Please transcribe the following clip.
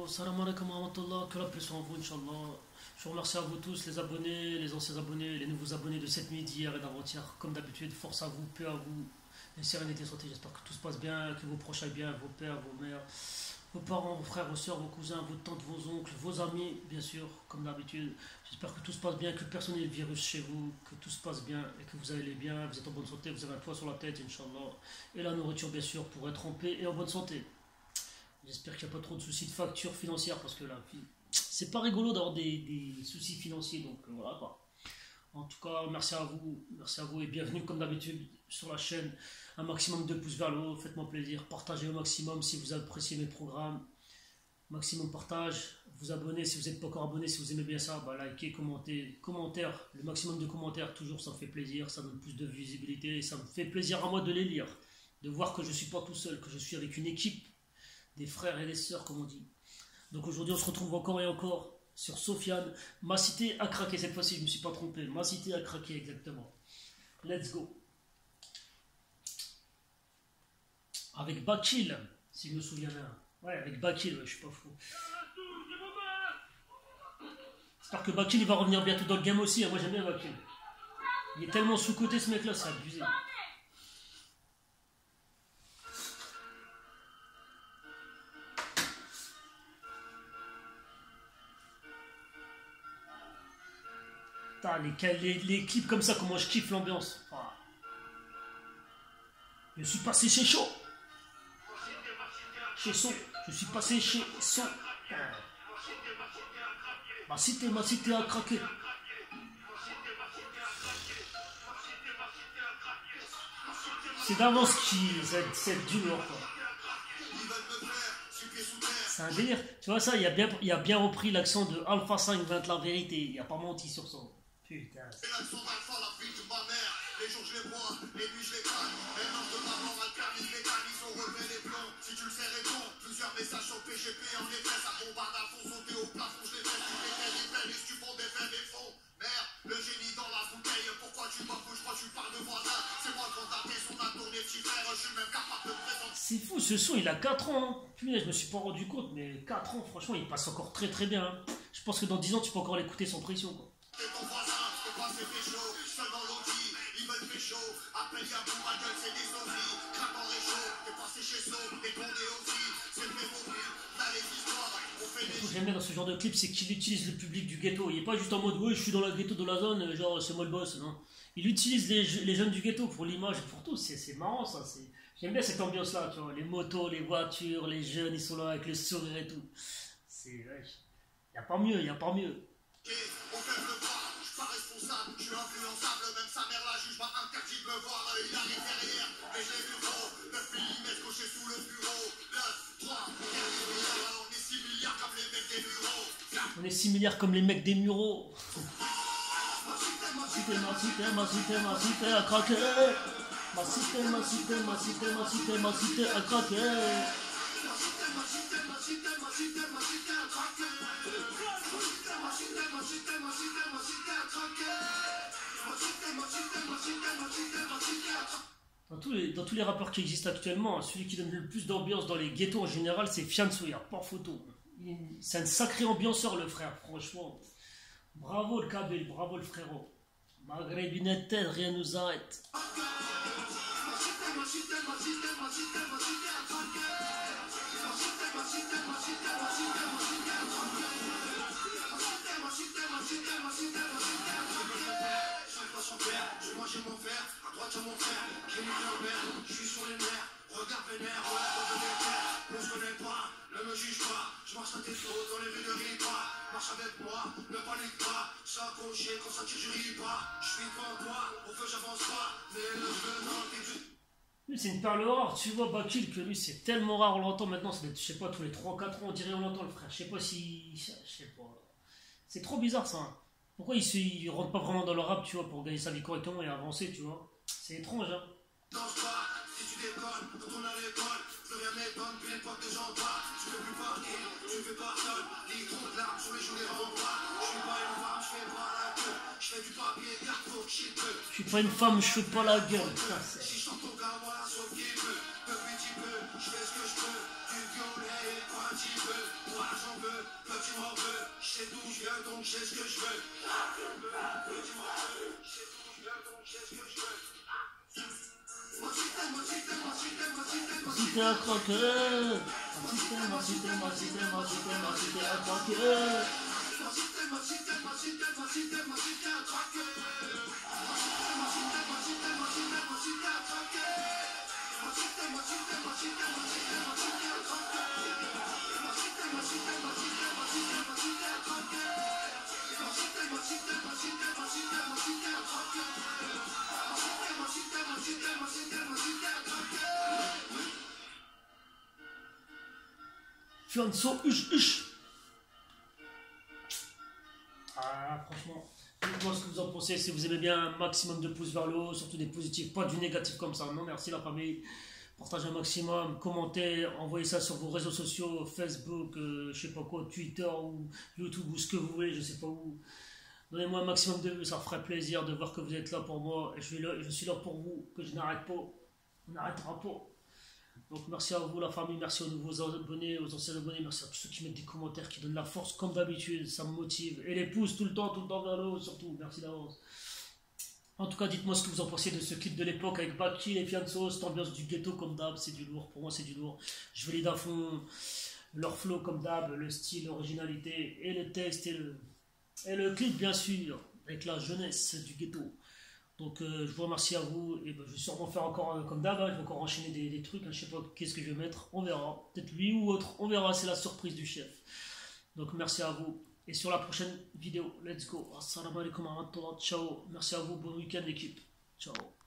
Salam alaikum wa rahmatullah, que la paix soit en vous, Inch'Allah. Je vous remercie à vous tous, les abonnés, les anciens abonnés, les nouveaux abonnés de cette nuit, d'hier et d'avant-hier. Comme d'habitude, force à vous, paix à vous, et sérénité, santé. J'espère que tout se passe bien, que vos proches aillent bien, vos pères, vos mères, vos parents, vos frères, vos soeurs, vos cousins, vos tantes, vos oncles, vos amis, bien sûr, comme d'habitude. J'espère que tout se passe bien, que personne n'ait le virus chez vous, que tout se passe bien et que vous allez bien, vous êtes en bonne santé, vous avez un toit sur la tête, Inch'Allah. Et la nourriture, bien sûr, pour être en paix et en bonne santé. J'espère qu'il n'y a pas trop de soucis de facture financière parce que là, c'est pas rigolo d'avoir des soucis financiers. Donc voilà quoi. En tout cas, merci à vous et bienvenue comme d'habitude sur la chaîne. Un maximum de pouces vers le haut, faites-moi plaisir, partagez au maximum si vous appréciez mes programmes. Maximum partage, vous abonnez si vous n'êtes pas encore abonné, si vous aimez bien ça, bah, likez, commentez, commentaires, le maximum de commentaires, toujours ça me fait plaisir, ça donne plus de visibilité et ça me fait plaisir à moi de les lire, de voir que je ne suis pas tout seul, que je suis avec une équipe. Des frères et des sœurs, comme on dit. Donc aujourd'hui, on se retrouve encore et encore sur Sofiane. Ma cité a craqué cette fois-ci, je ne me suis pas trompé. Ma cité a craqué, exactement. Let's go. Avec Bakil, si je me souviens bien. Ouais, avec Bakil, ouais, je suis pas fou. J'espère que Bakil il va revenir bientôt dans le game aussi. Hein. Moi j'aime bien Bakil. Il est tellement sous-côté ce mec-là, c'est abusé. Les clips comme ça, comment je kiffe l'ambiance. Voilà. Je suis passé chez Chaud. Chez Son. Je suis passé chez Son. Ma cité a craqué. C'est d'avance qui. C'est dur quoi. C'est un délire. Tu vois ça, il a bien repris l'accent de Alpha 5 20 la vérité. Il a pas menti sur son. Putain. Les jours je les bois, les nuits je les crâne. Elle mange de ma mort, alternise les cannes, ils ont relevé les plombs. Si tu le sais réponds, plusieurs messages sur PGP en effet, ça bombarde à fond, sauter au plafond, je les fais, tu les fais, les fais, les stupons, des faits, des fonds. Merde, le génie dans la bouteille, pourquoi tu bafoues, je crois que tu parles de voisin. C'est moi le condamné, son a tourné, petit frère, je suis même capable de présenter. C'est fou, ce son, il a 4 ans. Hein. Punaise, je me suis pas rendu compte, mais 4 ans, franchement, il passe encore très très bien. Hein. Je pense que dans 10 ans, tu peux encore l'écouter sans pression. Quoi. J'aime bien dans ce genre de clip, c'est qu'il utilise le public du ghetto. Il n'est pas juste en mode oui, je suis dans le ghetto de la zone, genre c'est moi le boss. Non. Il utilise les jeunes du ghetto pour l'image et pour tout. C'est marrant ça. J'aime bien cette ambiance là, tu vois. Les motos, les voitures, les jeunes, ils sont là avec le sourire et tout. Il n'y a pas mieux, il n'y a pas mieux. Je suis pas responsable, je suis influençable, même sa mère la juge m'a interdit de me voir, il arrive derrière, mais je l'ai vu gros, 9 mm coché sous le bureau, 9, 3, 4, on est 6 milliards comme les mecs des bureaux. On est 6 milliards comme les mecs des mureaux. Ma cité a craqué. Ma cité a craqué. Dans tous les rappeurs qui existent actuellement, celui qui donne le plus d'ambiance dans les ghettos en général, c'est Fianso, il n'y a pas photo. C'est un sacré ambianceur le frère, franchement. Bravo le Kabyle, bravo le frérot. Malgré d'une tête, rien nous arrête. Je mange mon verre, à droite mon frère, j'ai mis un verre, je suis sur les nerfs, regarde vénère, ouais, dans le terre, on se connaît pas, ne me juge pas, je marche à tes flots dans les rues de Ripa, marche avec moi, ne panique pas, ça accroché, comme ça tu ris pas, je suis devant toi, au feu j'avance pas, mais le feu dans lui c'est une perle rare, tu vois Bakil que lui c'est tellement rare, on l'entend maintenant, c'est je sais pas, tous les 3-4 ans on dirait on l'entend le frère, je sais pas si, je sais pas, c'est trop bizarre ça, hein. Pourquoi il rentre pas vraiment dans le rap, tu vois, pour gagner sa vie correctement et avancer, tu vois. C'est étrange, hein. Danse pas, si tu déconnes, retourne à l'école, plus rien m'étonne, plus l'époque de gens pas, tu peux plus partir, tu fais pas seul, des trop de larmes sur les joues des remparts, je suis pas une femme, je fais pas la queue, je fais du papier, carton, shit, je suis pas une femme, je fais pas la gueule, putain, si je chante ton gars, voilà, sauf qu'il peut, depuis petit peu, je fais ce que je peux, du violet, quoi un petit peu, pour l'argent tu m'en veux, je sais d'où je viens donc je sais ce que je veux. Plus tu m'en veux, je sais d'où je viens donc je sais ce que je veux. Si t'es un croqueur, si t'es un croqueur. Fianso, huche. Ah, franchement, dites-moi ce que vous en pensez. Si vous aimez bien, un maximum de pouces vers le haut, surtout des positifs, pas du négatif comme ça. Non, merci la famille. Partagez un maximum, commentez, envoyez ça sur vos réseaux sociaux, Facebook, je sais pas quoi, Twitter ou YouTube ou ce que vous voulez, je sais pas où. Donnez-moi un maximum de vues, ça ferait plaisir de voir que vous êtes là pour moi et je suis là pour vous, que je n'arrête pas. On n'arrêtera pas. Donc merci à vous la famille, merci aux nouveaux abonnés, aux anciens abonnés, merci à tous ceux qui mettent des commentaires, qui donnent la force comme d'habitude, ça me motive. Et les pouces tout le temps vers le haut surtout, merci d'avance. En tout cas, dites-moi ce que vous en pensez de ce clip de l'époque avec Baki et Fianso, cette ambiance du ghetto comme d'hab, c'est du lourd, pour moi c'est du lourd. Je valide à fond leur flow comme d'hab, le style, l'originalité et le texte et le clip bien sûr, avec la jeunesse du ghetto. Donc je vous remercie à vous et je vais sûrement faire encore comme d'hab, je vais encore enchaîner des trucs, je sais pas qu'est-ce que je vais mettre, on verra, peut-être lui ou autre, on verra, c'est la surprise du chef. Donc merci à vous et sur la prochaine vidéo, let's go, assalamu alaikum wa rahmatullah, ciao, merci à vous, bon week-end l'équipe, ciao.